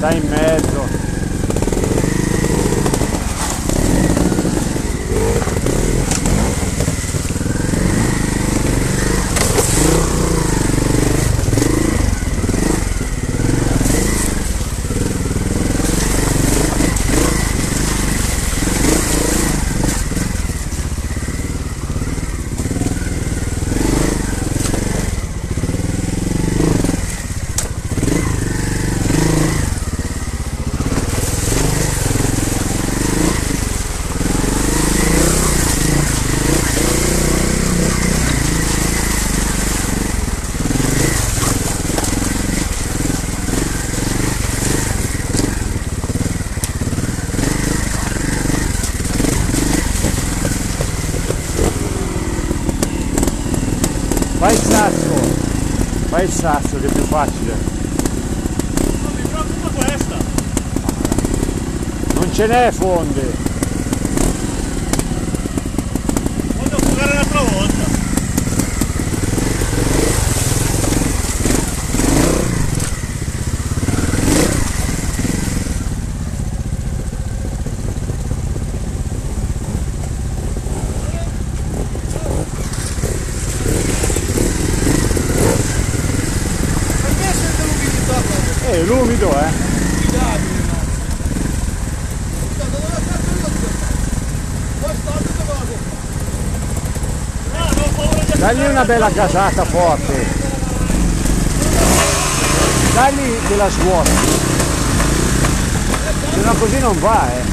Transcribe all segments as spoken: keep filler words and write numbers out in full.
sta in mezzo. Fai il sasso, fai il sasso che è più facile. Non mi preoccupa questa. Non ce n'è fonde. Voglio affogare un'altra volta. È l'umido, eh! Dagli una bella casata forte! Dagli della svuota! Se no così non va, eh!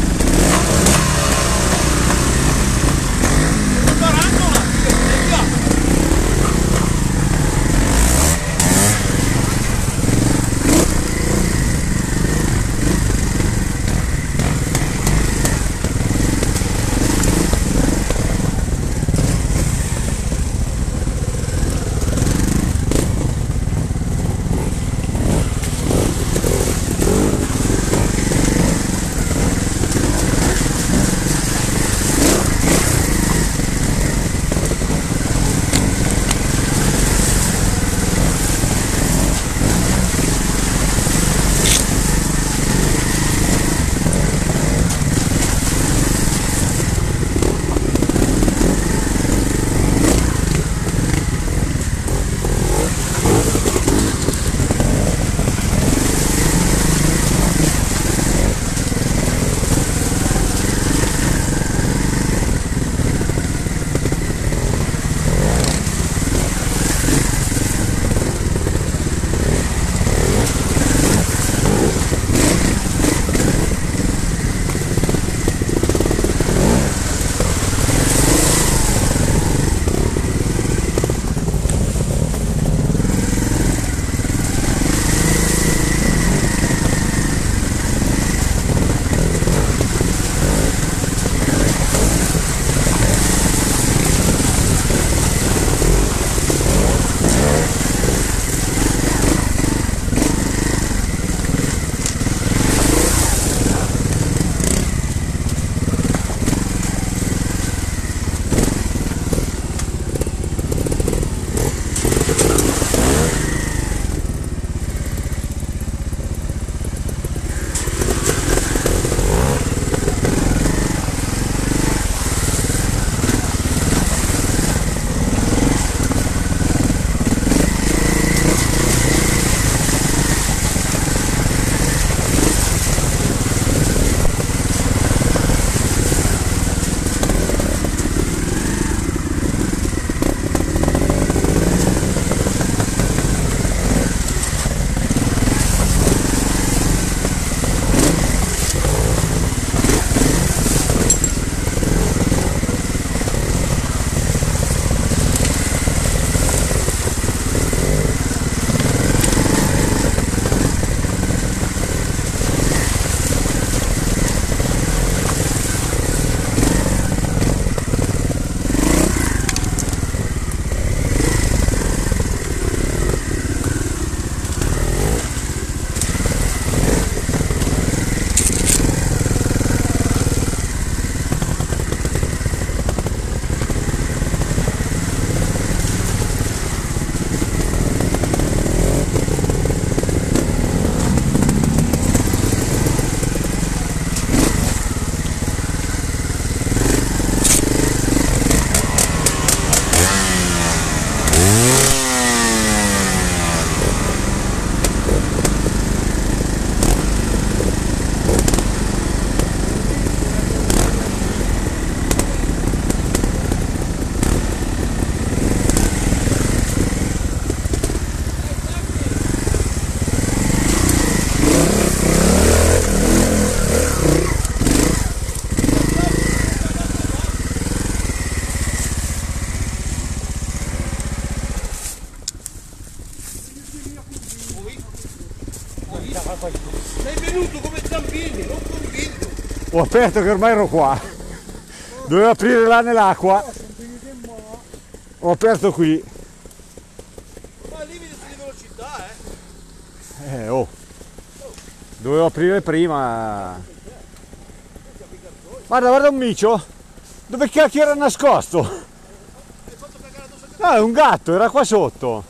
Sei venuto come Zambini, non convinto. Ho aperto che ormai ero qua. Dovevo aprire là nell'acqua. Ho aperto qui. Ma lì vedi di velocità, eh. Eh, oh. Dovevo aprire prima. Guarda, guarda un micio. Dove cacchio era nascosto? Ah, è un gatto, era qua sotto.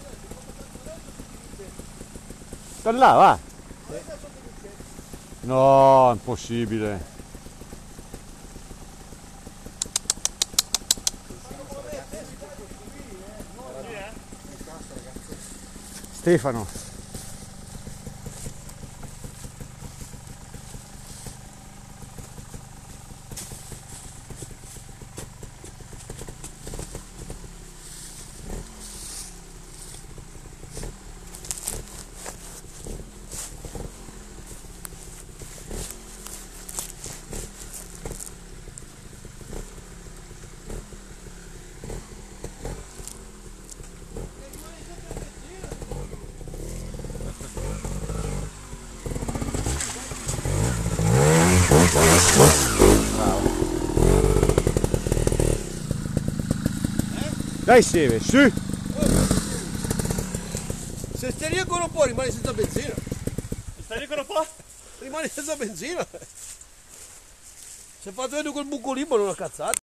Da là, va. No, impossibile. Stefano. Dai Seve, su! Se stai ancora un po' rimani senza benzina. Stai ancora un po'? Rimani senza benzina. Se fate vedere quel buco lì, ma non una cazzata.